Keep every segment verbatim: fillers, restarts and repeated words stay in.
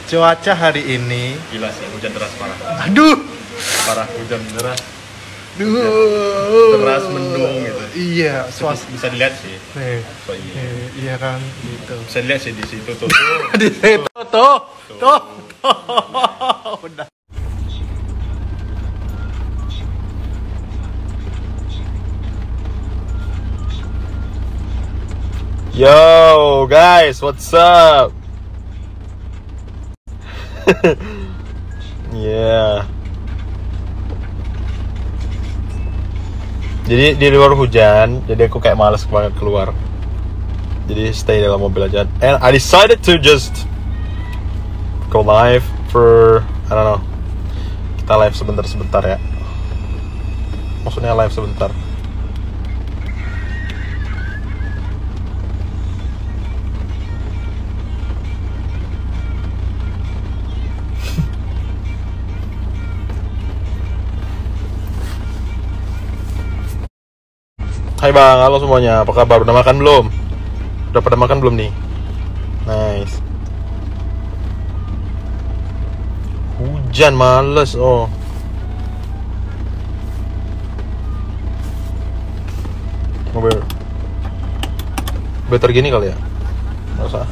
Cuaca hari ini gila sih, hujan deras parah. Aduh. Parah, hujan deras. Duh. Deras mendung gitu. Iya, suas Bisa dilihat sih. nih. So, iya. Eh, iya kan gitu. Bisa dilihat sih di situ tuh. Di situ tuh. Tuh. Tuh. Udah. Yo guys, what's up? Yeah. Jadi di luar hujan, jadi aku kayak males banget keluar. Jadi stay dalam mobil aja. And I decided to just go live for, I don't know. Kita live sebentar-sebentar ya. Maksudnya live sebentar. Hai bang, halo semuanya, apa kabar? Udah makan belum? Udah pada makan belum nih? Nice. Hujan, males, oh. Mobil better gini kali ya? Nggak usah.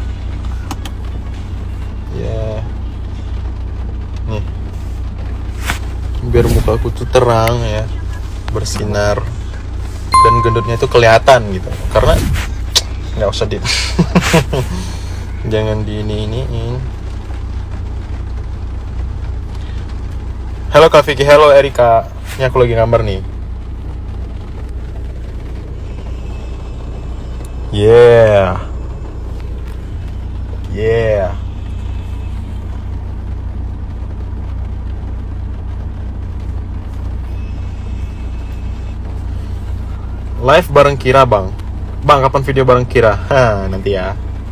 Ya yeah. Nih, biar muka aku tuh terang ya, bersinar. Dan gendutnya itu kelihatan gitu, karena nggak usah di jangan di ini iniin. Halo Kak Vicky, halo Erika, ini aku lagi gambar nih. Yeah, yeah. Live bareng Kira bang. Bang, kapan video bareng Kira? Hah, nanti ya.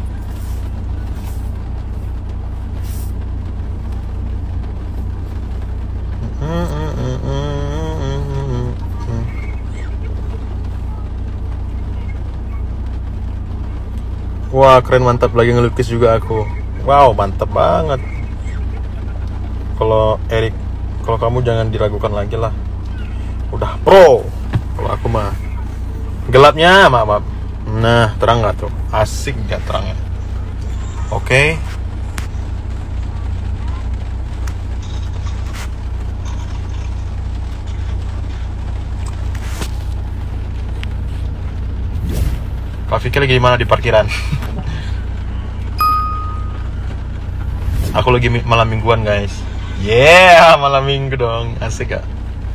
Wah, keren, mantap, lagi ngelukis juga aku. Wow, mantap banget. Kalau Erik, kalau kamu jangan diragukan lagi lah. Udah pro. Kalau aku mah gelapnya, maaf, maaf. Nah, terang nggak tuh? Asik nggak terangnya? Oke. Okay. Kak Vicky lagi gimana di parkiran? Aku lagi malam mingguan guys. Yeah, malam minggu dong. Asik gak?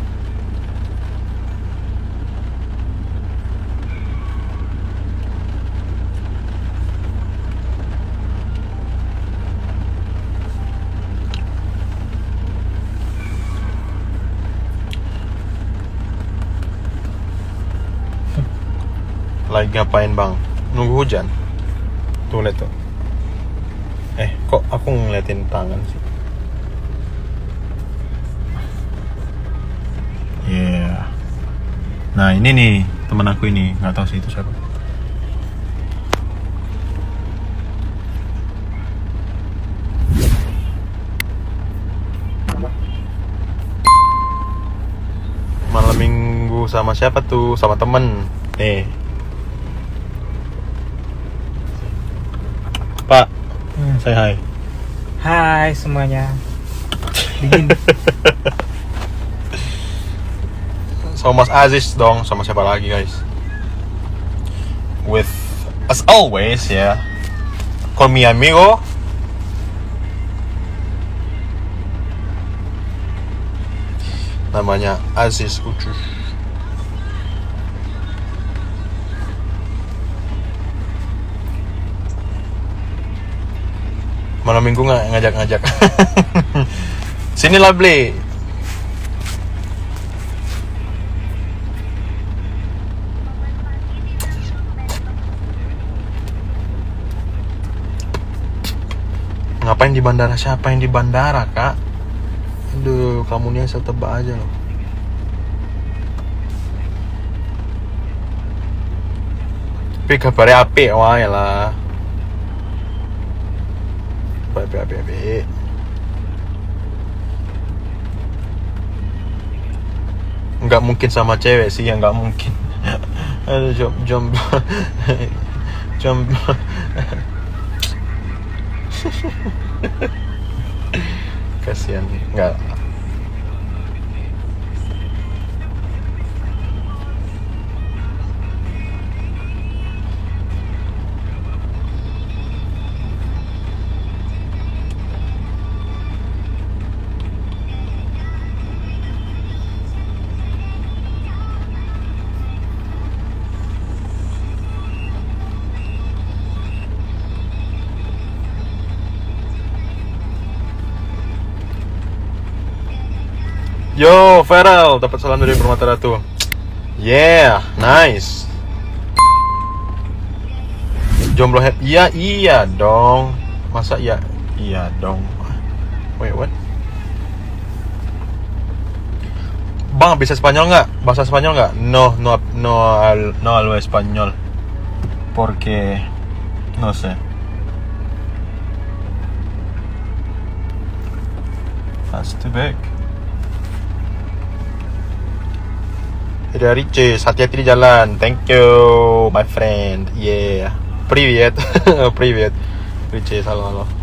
Lagi ngapain bang? Nunggu hujan? Tuh lihat tuh. Eh, kok aku ngeliatin tangan sih? Yeah. Nah ini nih teman aku ini, nggak tahu sih itu siapa. Malam minggu sama siapa tuh? Sama temen. Nih. Pak, hmm. Say hi. Hai semuanya. Dingin. Sama Mas Aziz dong, sama siapa lagi guys? With as always ya, yeah. Call me amigo. Namanya Aziz Ucuy. Malam minggu nggak ngajak-ngajak. Sini lah beli. Ngapain di bandara? Siapa yang di bandara, Kak? Aduh, kamu nih asal tebak aja loh. Tapi kabarnya apik wae lah. Api, api, api. Nggak mungkin sama cewek sih, ya nggak mungkin. Aduh, jom, jom, jom. Kasihan, nggak. Yo, Feral, dapat salam dari Permata Ratu. Yeah, nice. Jomblo head. Iya, iya dong. Masa iya? Iya dong. Wait, what? Bang, bisa Spanyol nggak? Bahasa Spanyol nggak? No, no, no, no hablo español. Porque, no sé. That's too big. Dari Ricis, hati-hati di jalan. Thank you, my friend. Yeah. Привет. Привет. Ricis, halo, halo.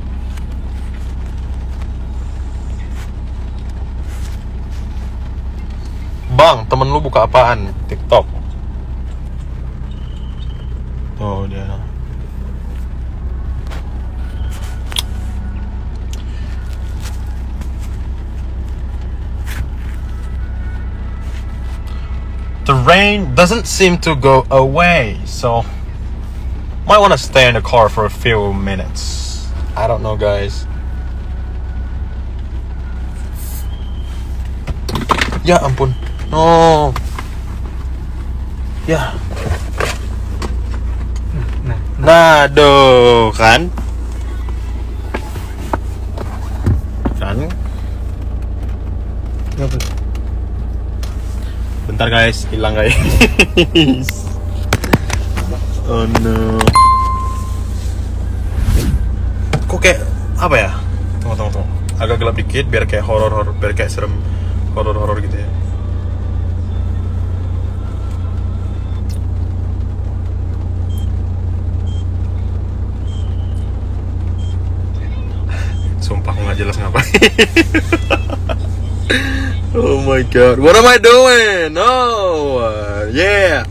Bang, temen lu buka apaan? TikTok. Oh, dia. The rain doesn't seem to go away, so might want to stay in the car for a few minutes. I don't know, guys. Ya ampun, no. Ya. Nah, Nah, doh, kan? Kan? apa? Bentar guys, hilang guys. Oh no. Kok kayak apa ya? Tunggu tunggu tunggu. Agak gelap dikit biar kayak horor horor, biar kayak serem horor horor gitu ya. Sumpah aku nggak jelas ngapain. Oh my god, what am I doing? No, uh, yeah.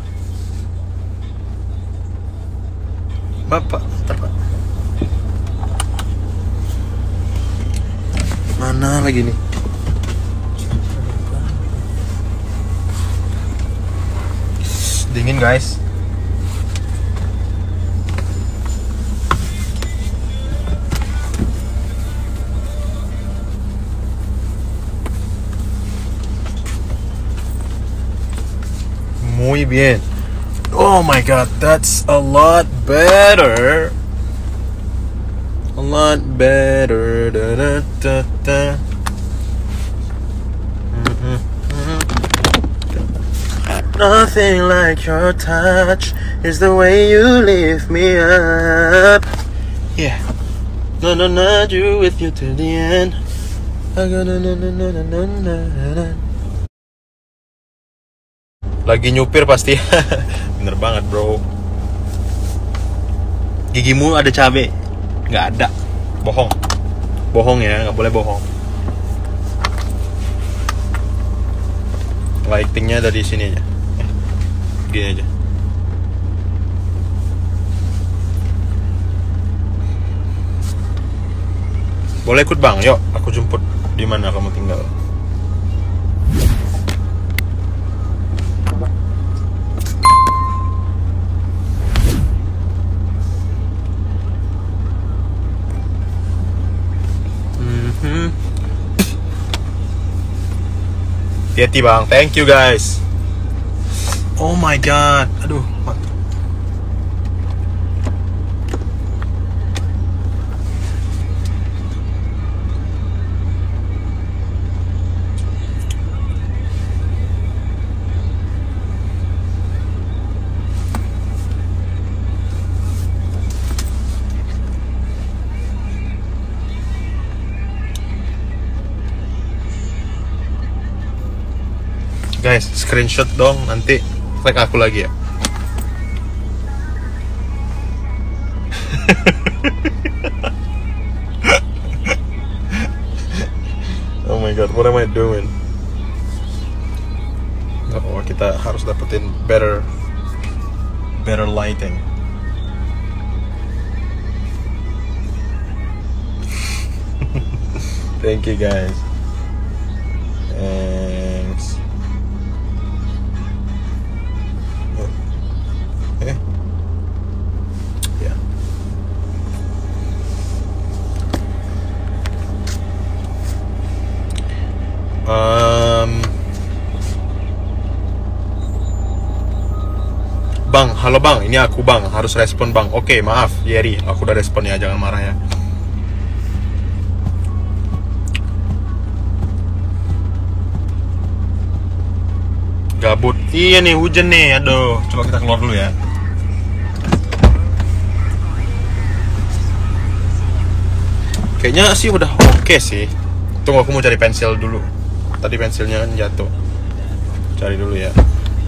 Bapak, bentar, Pak. Mana lagi nih? Dingin guys. Muy bien. Oh my god, that's a lot better. A lot better. Da, da, da, da. Mm-hmm. Mm-hmm. Nothing like your touch is the way you lift me up. Yeah. No, no, not you with you to the end. I got no, no, no, no, no, no, no. Lagi nyupir pasti. Bener banget bro. Gigimu ada cabe? Nggak ada. Bohong. Bohong ya, nggak boleh bohong. Lightingnya dari sini aja. Gini aja. Boleh ikut bang? Yuk, aku jemput. Di mana kamu tinggal? Hati-hati bang, thank you guys. Oh my god, aduh. Guys, screenshot dong, nanti tag aku lagi ya. Oh my god, what am I doing? Oh, kita harus dapetin better better lighting. Thank you guys. Thanks. Eh? Yeah. Um, Bang, halo bang, ini aku bang, harus respon bang. Oke, maaf, Yeri, aku udah respon ya, jangan marah ya. Gabut, iya nih hujan nih, aduh, coba kita keluar dulu ya. Kayaknya sih udah oke sih. Tunggu, aku mau cari pensil dulu. Tadi pensilnya kan jatuh. Cari dulu ya.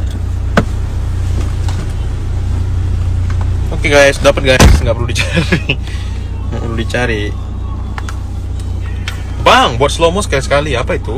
Oke guys, dapat guys, nggak perlu dicari. Nggak perlu dicari. Bang, buat slow mo sekali-sekali, apa itu?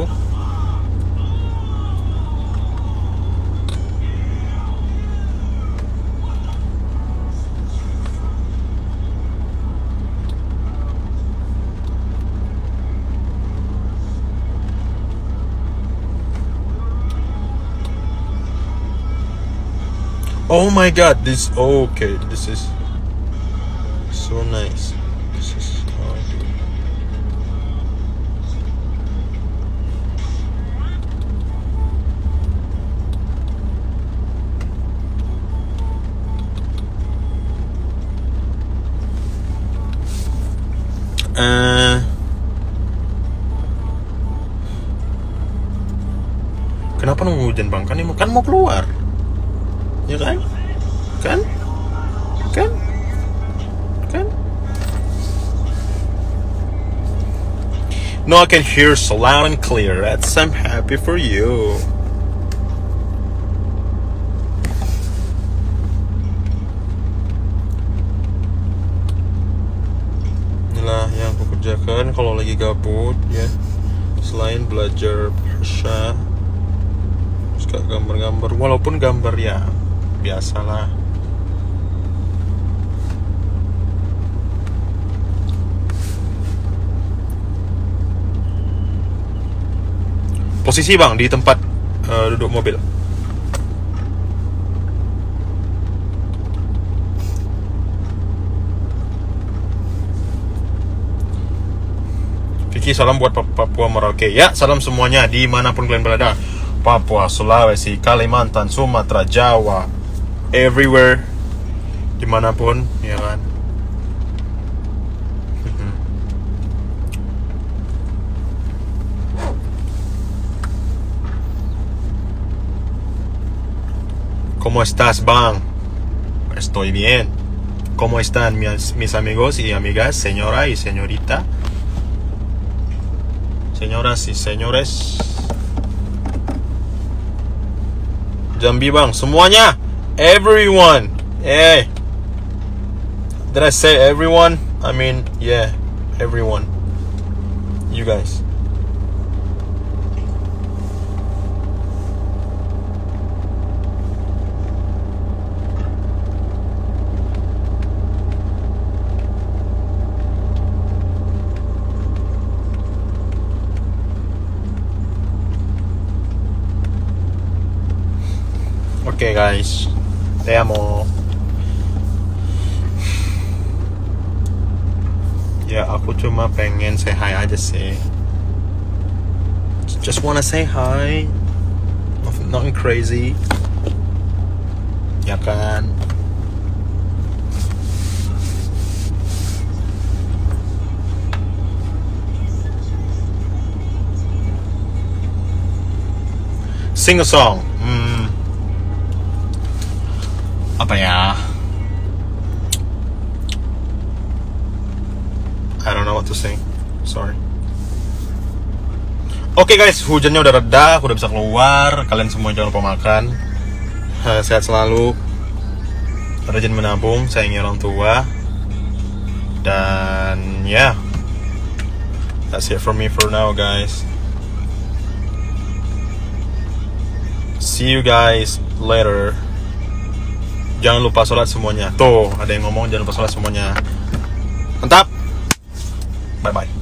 Oh my god, this okay, this is so nice. This is how I do it. Uh, kenapa nunggu hujan bang? Kan ini kan mau keluar. Ya kan? Kan? Kan? Kan? No, I can hear so loud and clear. That's I'm happy for you. Inilah yang aku kerjakan kalau lagi gabut ya. Selain belajar bahasa, suka gambar-gambar, walaupun gambar ya biasalah. Posisi bang di tempat uh, duduk mobil. Vicky, salam buat Papua Merauke. Ya, salam semuanya dimanapun kalian berada. Papua, Sulawesi, Kalimantan, Sumatera, Jawa, everywhere, dimanapun, ya kan. ¿Cómo estás, bang? Estoy bien. ¿Cómo están mis, mis amigos y amigas, señora y señorita? Señoras y señores. Jambi bang, semuanya, everyone. Hey, did I say everyone? I mean, yeah, everyone. You guys. Oke okay, guys, te amo. Ya aku cuma pengen say hi aja sih. Just wanna say hi. Nothing, nothing crazy. Ya kan. Sing a song. Hmm. Apa ya? I don't know what to sing. Sorry. Oke guys, hujannya udah reda, udah bisa keluar. Kalian semua jangan lupa makan. Uh, sehat selalu. Rajin menabung, sayangi orang tua. Dan ya, yeah, that's it for me for now guys. See you guys later. Jangan lupa sholat semuanya. Tuh, ada yang ngomong jangan lupa sholat semuanya. Mantap. Bye bye.